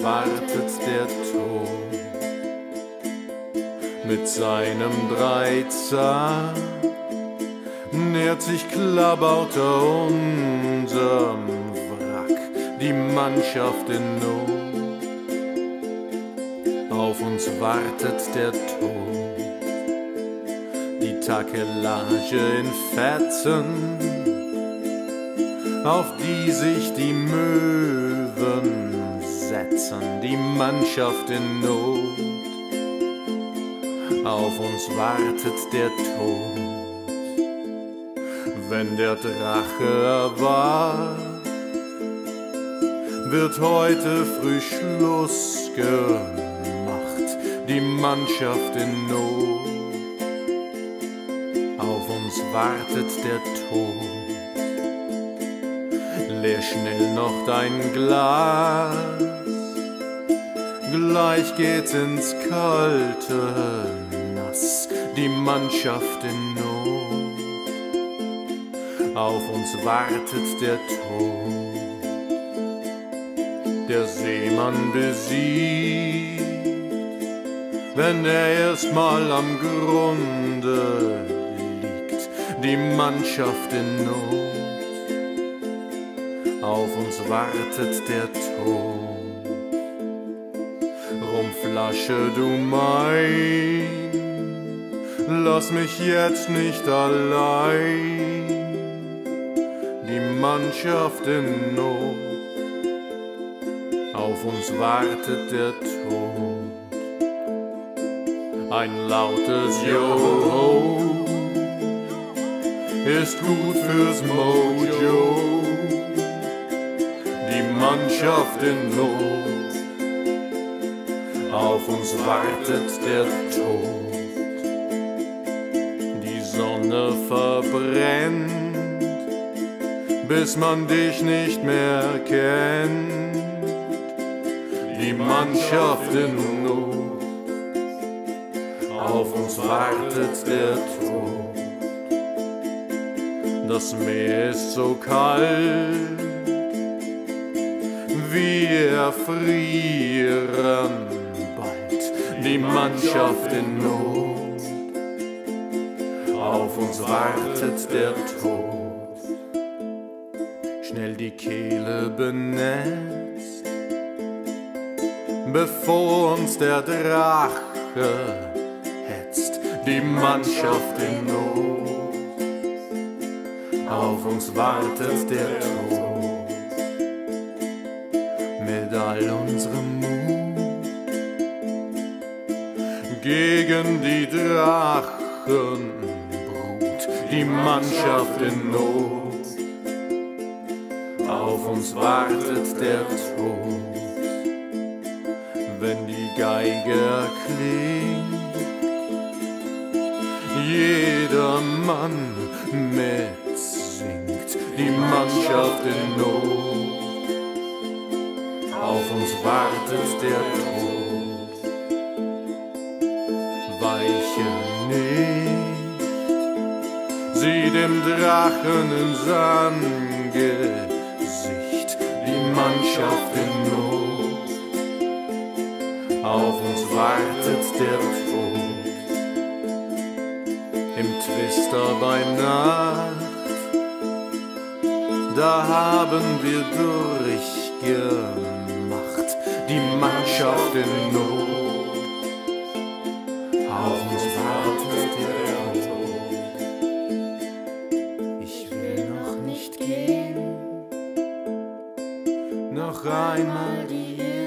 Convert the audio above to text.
wartet der Tod mit seinem Dreizack, nähert sich Klabauter unterm Wrack, die Mannschaft in Not. Auf uns wartet der Tod, die Takelage in Fetzen, auf die sich die Möwen setzen, die Mannschaft in Not. Auf uns wartet der Tod, wenn der Drache erwacht, wird heute früh Schluss gemacht, die Mannschaft in Not. Auf uns wartet der Tod. Leer schnell noch dein Glas, gleich geht's ins kalte Nass, die Mannschaft in Not. Auf uns wartet der Tod, der Seemann besiegt, wenn er erstmal am Grunde liegt, die Mannschaft in Not. Auf uns wartet der Tod. Rumflasche, du mein, lass mich jetzt nicht allein, die Mannschaft in Not. Auf uns wartet der Tod. Ein lautes Yo ist gut fürs Mojo, die Mannschaft in Not. Auf uns wartet der Tod. Die Sonne verbrennt, bis man dich nicht mehr kennt, die Mannschaft in Not. Auf uns wartet der Tod. Das Meer ist so kalt, wir erfrieren bald, die Mannschaft in Not. Auf uns wartet der Tod. Schnell die Kehle benetzt, bevor uns der Drache hetzt, die Mannschaft in Not. Auf uns wartet der Tod. Mit all unserem Mut gegen die Drachenbrut, die Mannschaft in Not. Auf uns wartet der Tod. Wenn die Geige erklingt, jeder Mann mitsingt, die Mannschaft in Not. Auf uns wartet der Tod. Weiche nicht, sieh dem Drachen ins Angesicht, die Mannschaft in Not. Auf uns wartet der Tod. Im Twister bei Nacht, da haben wir durchgemacht, die Mannschaft in Not. Auf uns wartet der Tod. Ich will noch nicht gehen, noch einmal die